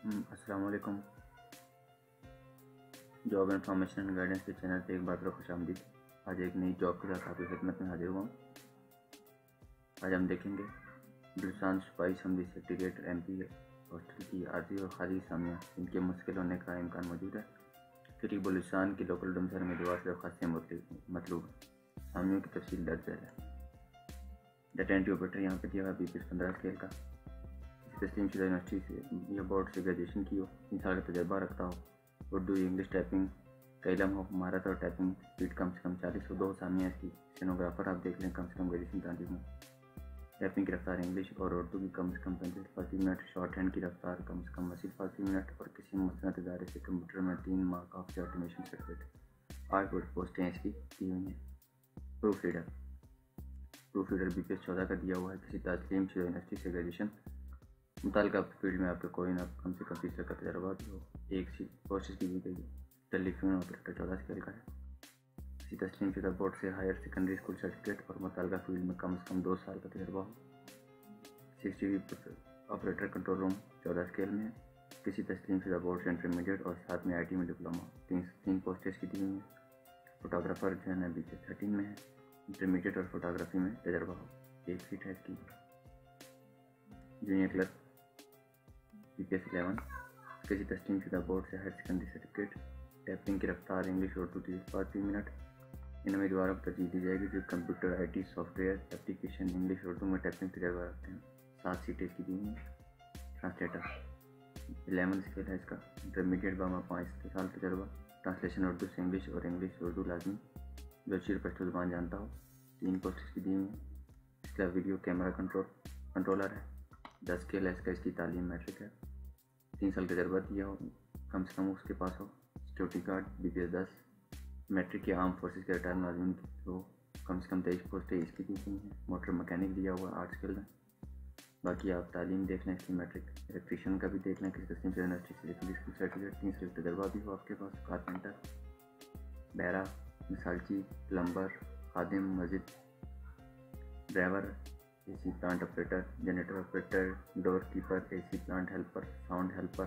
अस्सलाम वालेकुम। Job information and guidance के चैनल पे एक बार फिर खुशामदीद। आज एक नई जॉब के साथ आपकी खिदमत में हाजिर हुआ हूँ। आज हम देखेंगे बलूचिस्तान सूबाई असम्बली सेक्रेटेरिएट MP हॉस्टल की आर्जी और खाली असामियाँ इनके मुश्किल होने का इम्कान मौजूद है। क्योंकि बलूचिस्तान की लोकल डोमिसाइल उम्मीदवार से दरख्वास्तें मतलूब असामियों की तफसील दर्ज है। डाटा एंट्री ऑपरेटर यहाँ पे दिया हुआ BPS 15 स्केल का, तस्लीमशुदा यूनिवर्सिटी से या बोर्ड से ग्रेजुएशन की हो, 3 साल का तजर्बा रखता हो, उर्दू इंग्लिश टाइपिंग का इलम हो, महारत और टाइपिंग स्पीड कम से कम 40 हो, 2 असामियाँ इसकी। स्टेनोग्राफर आप देख लें, कम से कम ग्रेजुएशन तालीम हो। टाइपिंग की रफ्तार इंग्लिश और उर्दू की कम से कम 35 मिनट, शॉर्ट हैंड की रफ्तार कम से कम 80 मिनट और किसी मुस्तनद इदारे से कंप्यूटर में 3 माह का ऑटोमेशन सर्टिफिकेट। 8 पोस्टें इसकी दी हुई हैं। प्रूफ रीडर BPS 14 का दिया हुआ है। किसी तस्लीमशुदा यूनिवर्सिटी से ग्रेजुएशन, मुताल्लिका फील्ड में आपका कोई ना कम से कम 30 साल का तजर्बा भी हो। एक सी कोशिश की गई है। टेलीफोन ऑपरेटर 14 स्केल का है। किसी तस्लीमशुदा बोर्ड से हायर सेकेंडरी स्कूल सर्टिफिकेट और मुताल्लिका फील्ड में कम से कम 2 साल का तजर्बा हो। CCTV operator control room 14 scale में है। किसी तस्लीमशुदा बोर्ड से इंटरमीडिएट और साथ में IT में डिप्लोमा। 3 पोस्टें इसकी दी हुई हैं। फोटोग्राफर जो है BPS 13 में है। इंटरमीडिएट और फोटोग्राफी में तजर्बा हो। 1 सीट है इसकी। जूनियर क्लर्क BPS 11, किसी तस्लीमशुदा बोर्ड से हायर सेकेंडरी सर्टिफिकेट। टाइपिंग की रफ्तार इंग्लिश और उर्दू 30 मिनट। इन उम्मीदवारों को तरजीह दी जाएगी जो computer IT software application English Urdu में टाइपिंग तजर्बा रखते हैं। 7 सीटें इसकी दी हैं। ट्रांसलेटर 11 स्केल है इसका। इंटरमीडिएट बामा 5 साल तजर्बा। ट्रांसलेशन उर्दू से इंग्लिश और इंग्लिश से उर्दू लाजमी, जो शीर पश्तो ज़ुबान जानता हो। 3 पोस्ट इसकी दी हुई हैं। इसका वीडियो कैमरा कंट्रोलर है। 10 स्केल है इसका। इसकी तालीम मैट्रिक है। 3 साल तजर्बा दिया हो, कम से कम उसके पास हो। सिक्योरिटी गार्ड BPS 10, मैट्रिक या आर्म फोर्सेस के रिटायर मुलाजिम हो, कम से कम 23 पोस्टें इसकी दी हुई हैं। मोटर मैकेनिक दिया हुआ 8 स्केल है। बाकी आप तालीम देख लें इसकी मैट्रिक। इलेक्ट्रीशियन का भी देख लें, किसी तस्लीम से यूनिवर्सिटी से सेकेंडरी स्कूल सर्टिफिकेट। 3 साल तजर्बा भी हो आपके पास। कारपेंटर, बैरा, मिसालची, प्लम्बर, खादिम मस्जिद, driver, AC plant operator, generator operator, doorkeeper, AC plant helper, sound helper.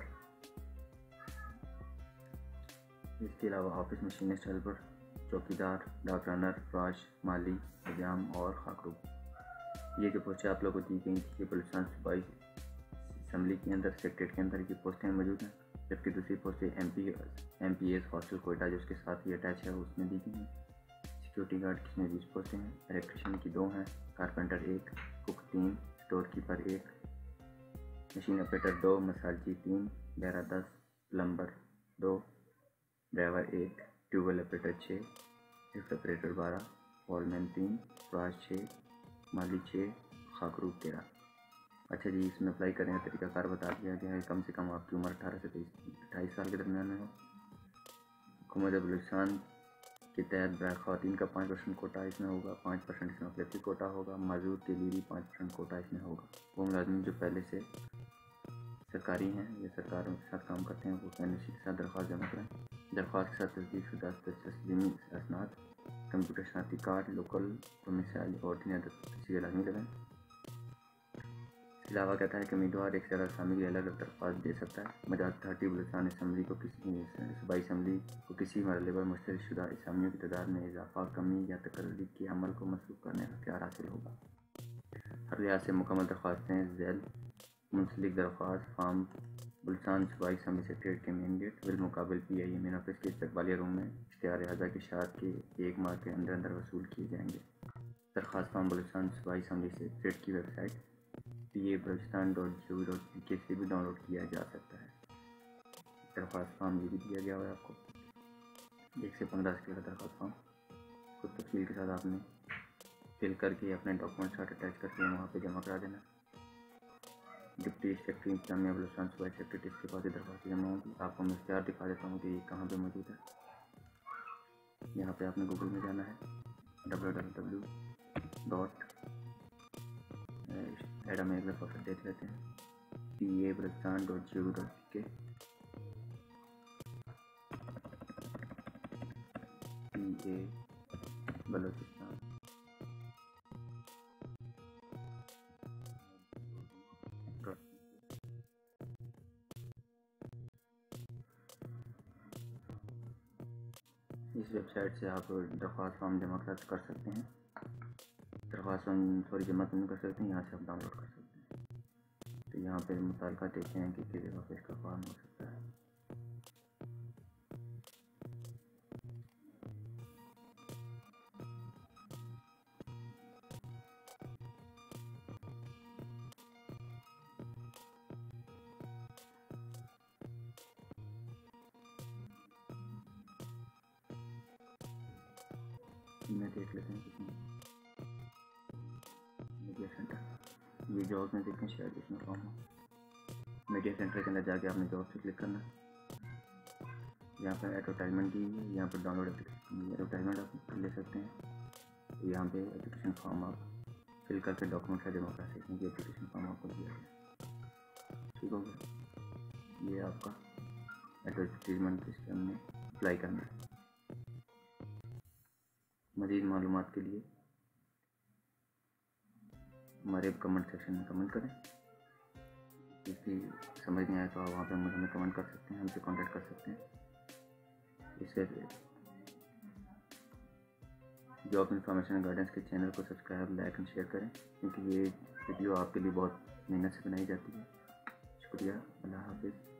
इसके अलावा ऑफिस मशीनिस्ट हेल्पर, चौकीदार, डाक रनर, फ्राश, माली, हजाम और खाकरू। ये जो पोस्टें आप लोगों को दी गई थी, ये बलूचिस्तान सूबाई असम्बली के अंदर सेक्रेटरीट के अंदर की पोस्टें मौजूद हैं। जबकि दूसरी पोस्टें MPS हॉस्टल कोयटा जो उसके साथ ही अटैच है उसमें दी गई हैं। सिक्योरिटी गार्ड की इसमें 20 पोस्टें हैं। इलेक्ट्रीशियन की 2 हैं। Carpenter 1, cook 3, storekeeper 1, machine operator 2, मसालची 3, बैरा 10, plumber 2, driver 1, tubewell operator 6, lift operator 12, फॉलमैन 3, फ्राश 6, माली 6, खाकरू 13। अच्छा जी, इसमें अप्लाई करने का तरीकाकार बता दिया गया है। कम से कम आपकी उम्र 18 से 28 साल के दरमियान में हो। हुकूमत बलूचिस्तान के तहत बराए ख़वातीन का 5% कोटा इसमें होगा। 5% इसमें फ्लेक्सी कोटा होगा। माजूर के लिए भी 5% कोटा इसमें होगा। वो मुलाजिम जो पहले से सरकारी हैं या सरकारों के साथ काम करते हैं वो NOC के साथ दरख्वास्त जमा करें। दरख्वास्त के साथ तस्दीक़शुदा तस्लीमी असनाद, कंप्यूटर शनाख्ती कार्ड, लोकल डोमिसाइल और दीनी तस्दीक़ लाज़मी लगाएं। इसके अलावा कहता है कि उम्मीदवार एक से ज़्यादा असामी की अलग दरख्वास्त दे सकता है। मजाज अथॉरिटी बलूचिस्तान असम्बली को सूबाई असम्बली को किसी मरहले पर मुश्तरक शुदा असामियों की तादाद में इजाफा, कमी या तकर्री के अमल को मंसूख करने का इख्तियार हासिल होगा। हर लिहाज से मुकम्मल दरख्वास्तें झैल मुंसलिक दरख्वास्त फॉर्म बलूचिस्तान सूबाई असम्बली सेक्रेटरीट के मेन गेट बिलमुकाबिल PIE मेन ऑफिस के इस्तकबालिया रूम में इश्तिहार अज़ा की शात के 1 माह के अंदर अंदर वसूल किए जाएंगे। दरख्वास्त फॉर्म बलूचिस्तान सूबाई असम्बली सेक्रेटरीट की वेबसाइट PA-Balochistan.gov.lk से भी डाउनलोड किया जा सकता है। दरख्वास्त फॉर्म ये भी दिया गया हुआ है आपको। 1 से 15 स्केल का दरख्वास्त फॉर्म खुद तफसील के साथ आपने फिल करके अपने डॉक्यूमेंट साथ अटैच करके वहाँ पे जमा करा देना। डिप्टी सेक्रेटरी इंतजामिया बलूचिस्तान सूबाई सेक्रेटरी इसके पास दरख्वास्त जमा होगी। आपको मैं इख्तियार दिखा देता हूँ कि ये कहाँ पे मौजूद है। यहाँ पे आपने गूगल में जाना है, www. एडम एक दफ़ा फिर देख लेते हैं, PA-Balochistan.gov.lk, PA बलूचिस्तान इस वेबसाइट से आप दरख्वास्त फॉर्म जमा कर सकते हैं, दरख्वास्त फॉर्म जमा कर सकते हैं, यहाँ से आप डाउनलोड कर सकते हैं। तो यहाँ पे मुतालका देखते हैं कि किस जगह पे इसका फॉर्म हो सकता है। मैं देख लेते हैं किसमें मीडिया सेंटर, ये जॉब में देखें शायद इसमें फॉर्म हो। मीडिया सेंटर के अंदर जाके आपने जॉब से क्लिक करना, यहाँ पर एडवर्टाइजमेंट दी है, यहाँ पर डाउनलोड एप्लीकेशन एडवर्टाइजमेंट आप कर ले सकते हैं। यहाँ पे एप्लीकेशन फॉर्म आप फिल करके डॉक्यूमेंट का जमा कर सकते हैं कि एप्लीकेशन फॉर्म आपको दिया गया। ठीक हो गया, ये आपका एडवर्टीजमेंट इसके हमने अप्लाई करना है। मज़ीद मालूमात के लिए हमारे कमेंट सेक्शन में कमेंट करें। इसकी समझ नहीं आए तो आप वहाँ पे हमें कमेंट कर सकते हैं, हमसे कांटेक्ट कर सकते हैं। इससे जॉब इंफॉर्मेशन गाइडेंस के चैनल को सब्सक्राइब, लाइक एंड शेयर करें, क्योंकि ये वीडियो आपके लिए बहुत मेहनत से बनाई जाती है। शुक्रिया, अल्लाह हाफिज़।